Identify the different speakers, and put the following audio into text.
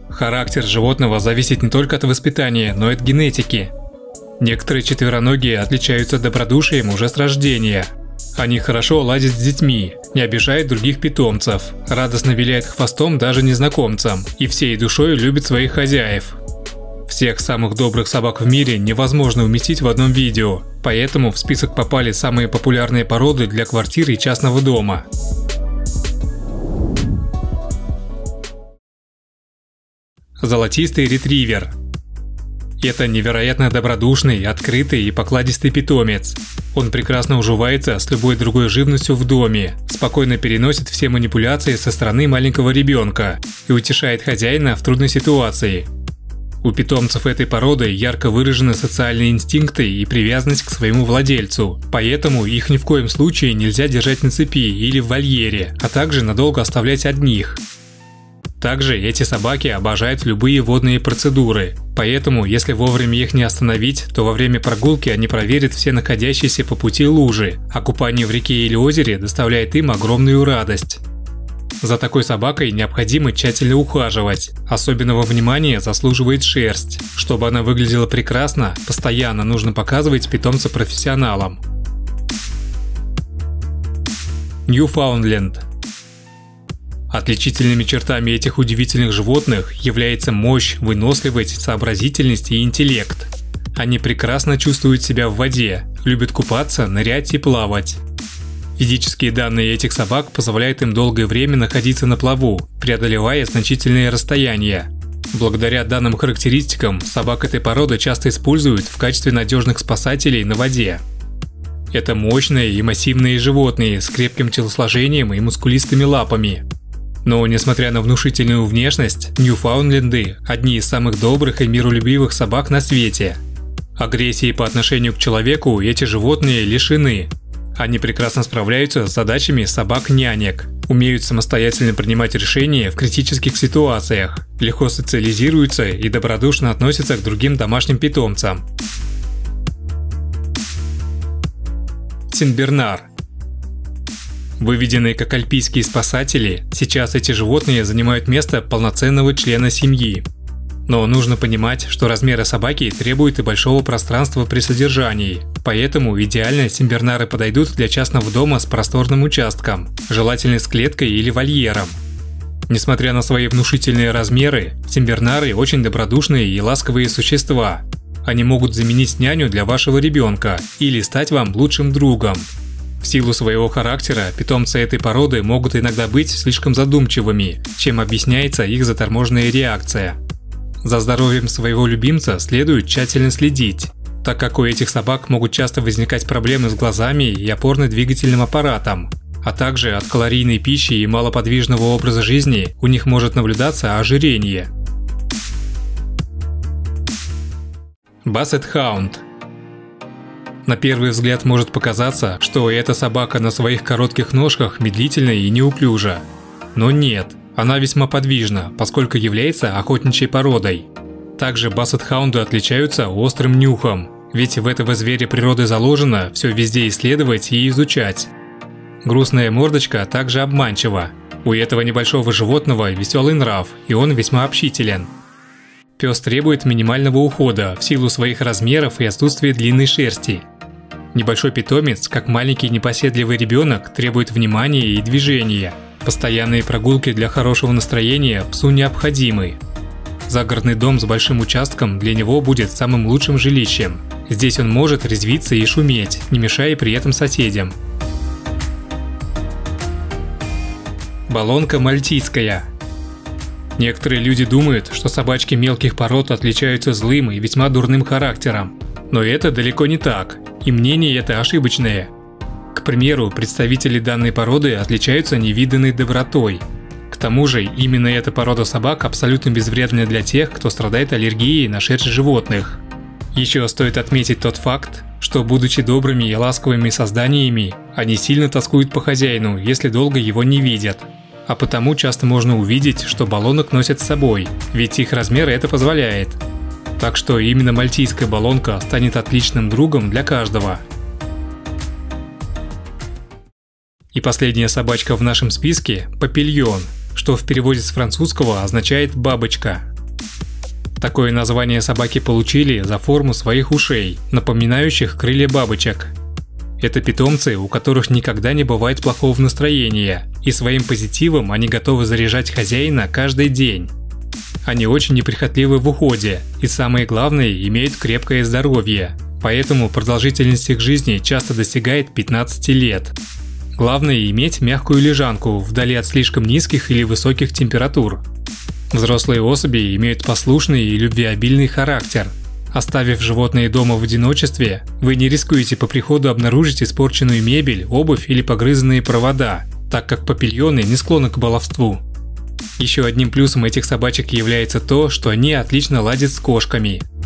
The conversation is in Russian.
Speaker 1: Характер животного зависит не только от воспитания, но и от генетики. Некоторые четвероногие отличаются добродушием уже с рождения. Они хорошо ладят с детьми, не обижают других питомцев, радостно виляют хвостом даже незнакомцам и всей душой любят своих хозяев. Всех самых добрых собак в мире невозможно уместить в одном видео, поэтому в список попали самые популярные породы для квартир и частного дома. Золотистый ретривер. Это невероятно добродушный, открытый и покладистый питомец. Он прекрасно уживается с любой другой живностью в доме, спокойно переносит все манипуляции со стороны маленького ребенка и утешает хозяина в трудной ситуации. У питомцев этой породы ярко выражены социальные инстинкты и привязанность к своему владельцу, поэтому их ни в коем случае нельзя держать на цепи или в вольере, а также надолго оставлять одних. Также эти собаки обожают любые водные процедуры, поэтому если вовремя их не остановить, то во время прогулки они проверят все находящиеся по пути лужи, а купание в реке или озере доставляет им огромную радость. За такой собакой необходимо тщательно ухаживать. Особенного внимания заслуживает шерсть. Чтобы она выглядела прекрасно, постоянно нужно показывать питомца профессионалам. Ньюфаундленд. Отличительными чертами этих удивительных животных является мощь, выносливость, сообразительность и интеллект. Они прекрасно чувствуют себя в воде, любят купаться, нырять и плавать. Физические данные этих собак позволяют им долгое время находиться на плаву, преодолевая значительные расстояния. Благодаря данным характеристикам собак этой породы часто используют в качестве надежных спасателей на воде. Это мощные и массивные животные с крепким телосложением и мускулистыми лапами. Но, несмотря на внушительную внешность, ньюфаундленды – одни из самых добрых и миролюбивых собак на свете. Агрессии по отношению к человеку эти животные лишены. Они прекрасно справляются с задачами собак-нянек, умеют самостоятельно принимать решения в критических ситуациях, легко социализируются и добродушно относятся к другим домашним питомцам. Сенбернар. Выведенные как альпийские спасатели, сейчас эти животные занимают место полноценного члена семьи. Но нужно понимать, что размеры собаки требуют и большого пространства при содержании, поэтому идеально сенбернары подойдут для частного дома с просторным участком, желательно с клеткой или вольером. Несмотря на свои внушительные размеры, сенбернары очень добродушные и ласковые существа. Они могут заменить няню для вашего ребенка или стать вам лучшим другом. В силу своего характера питомцы этой породы могут иногда быть слишком задумчивыми, чем объясняется их заторможенная реакция. За здоровьем своего любимца следует тщательно следить, так как у этих собак могут часто возникать проблемы с глазами и опорно-двигательным аппаратом, а также от калорийной пищи и малоподвижного образа жизни у них может наблюдаться ожирение. Бассет-хаунд. На первый взгляд может показаться, что эта собака на своих коротких ножках медлительна и неуклюжа. Но нет, она весьма подвижна, поскольку является охотничьей породой. Также бассет-хаунды отличаются острым нюхом, ведь в этого зверя природы заложено все везде исследовать и изучать. Грустная мордочка также обманчива. У этого небольшого животного веселый нрав, и он весьма общителен. Пес требует минимального ухода в силу своих размеров и отсутствия длинной шерсти. Небольшой питомец, как маленький непоседливый ребенок, требует внимания и движения. Постоянные прогулки для хорошего настроения псу необходимы. Загородный дом с большим участком для него будет самым лучшим жилищем. Здесь он может резвиться и шуметь, не мешая при этом соседям. Болонка мальтийская. Некоторые люди думают, что собачки мелких пород отличаются злым и весьма дурным характером. Но это далеко не так, и мнение это ошибочное. К примеру, представители данной породы отличаются невиданной добротой. К тому же, именно эта порода собак абсолютно безвредна для тех, кто страдает аллергией на шерсть животных. Еще стоит отметить тот факт, что, будучи добрыми и ласковыми созданиями, они сильно тоскуют по хозяину, если долго его не видят. А потому часто можно увидеть, что болонок носят с собой, ведь их размеры это позволяет. Так что именно мальтийская болонка станет отличным другом для каждого. И последняя собачка в нашем списке – папильон, что в переводе с французского означает «бабочка». Такое название собаки получили за форму своих ушей, напоминающих крылья бабочек. Это питомцы, у которых никогда не бывает плохого настроения, и своим позитивом они готовы заряжать хозяина каждый день. Они очень неприхотливы в уходе, и самое главное, имеют крепкое здоровье, поэтому продолжительность их жизни часто достигает 15 лет. Главное иметь мягкую лежанку вдали от слишком низких или высоких температур. Взрослые особи имеют послушный и любвеобильный характер. Оставив животные дома в одиночестве, вы не рискуете по приходу обнаружить испорченную мебель, обувь или погрызанные провода, так как папильоны не склонны к баловству. Еще одним плюсом этих собачек является то, что они отлично ладят с кошками.